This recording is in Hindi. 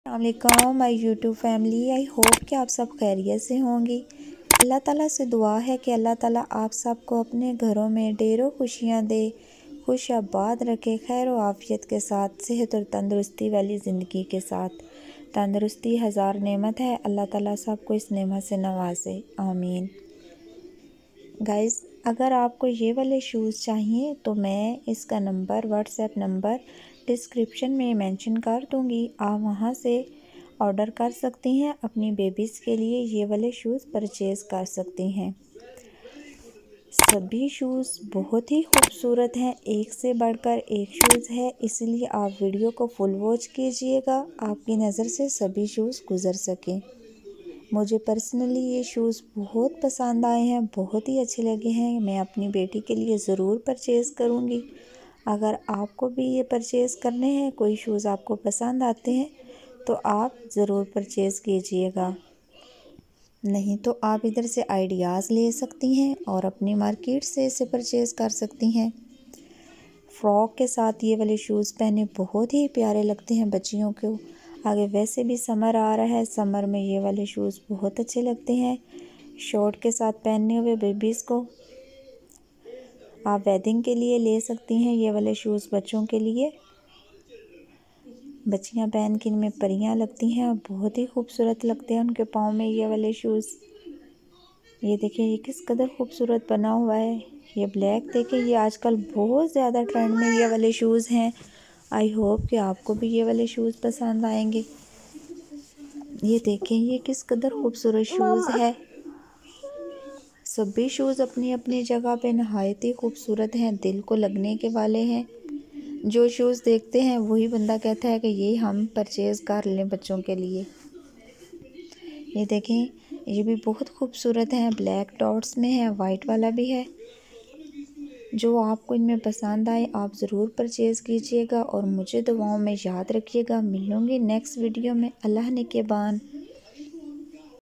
अस्सलाम my YouTube family. I hope कि आप सब खैरियत से होंगी। अल्लाह ताला से दुआ है कि अल्लाह ताला आप सबको अपने घरों में ढेरों खुशियां दे, खुश आबाद रखे, खैर व आफियत के साथ, सेहत और तंदुरुस्ती वाली ज़िंदगी के साथ। तंदुरुस्ती हज़ार नेमत है, अल्लाह ताला सबको इस नेमत से नवाजे, आमीन। गाइज़, अगर आपको ये वाले शूज़ चाहिए तो मैं इसका नंबर, व्हाट्सएप नंबर डिस्क्रिप्शन में मेंशन कर दूँगी। आप वहाँ से ऑर्डर कर सकती हैं, अपनी बेबीज़ के लिए ये वाले शूज़ परचेज़ कर सकती हैं। सभी शूज़ बहुत ही खूबसूरत हैं, एक से बढ़कर एक शूज़ है, इसलिए आप वीडियो को फुल वॉच कीजिएगा, आपकी नज़र से सभी शूज़ गुज़र सकें। मुझे पर्सनली ये शूज़ बहुत पसंद आए हैं, बहुत ही अच्छे लगे हैं। मैं अपनी बेटी के लिए ज़रूर परचेज़ करूँगी। अगर आपको भी ये परचेज़ करने हैं, कोई शूज़ आपको पसंद आते हैं तो आप ज़रूर परचेज़ कीजिएगा, नहीं तो आप इधर से आइडियाज़ ले सकती हैं और अपनी मार्केट से इसे परचेज़ कर सकती हैं। फ्रॉक के साथ ये वाले शूज़ पहने बहुत ही प्यारे लगते हैं बच्चियों को। आगे वैसे भी समर आ रहा है, समर में ये वाले शूज़ बहुत अच्छे लगते हैं शॉर्ट के साथ पहनने हुए बेबीज़ को। आप वेडिंग के लिए ले सकती हैं ये वाले शूज़ बच्चों के लिए। बच्चियां पहन के इनमें परियां लगती हैं और बहुत ही खूबसूरत लगते हैं उनके पाँव में ये वाले शूज़। ये देखिए, ये किस कदर खूबसूरत बना हुआ है। ये ब्लैक देखिए, ये आजकल बहुत ज़्यादा ट्रेंड में ये वाले शूज़ हैं। आई होप कि आपको भी ये वाले शूज़ पसंद आएंगे। ये देखें, ये किस कदर खूबसूरत शूज़ है। सभी शूज़ अपनी अपनी जगह पे नहायत ही खूबसूरत हैं, दिल को लगने के वाले हैं। जो शूज़ देखते हैं वही बंदा कहता है कि ये हम परचेज़ कर लें बच्चों के लिए। ये देखें, ये भी बहुत खूबसूरत हैं, ब्लैक डॉट्स में है, वाइट वाला भी है। जो आपको इनमें पसंद आए आप ज़रूर परचेज़ कीजिएगा और मुझे दुआओं में याद रखिएगा। मिलूँगी नेक्स्ट वीडियो में। अल्लाह ने के बान।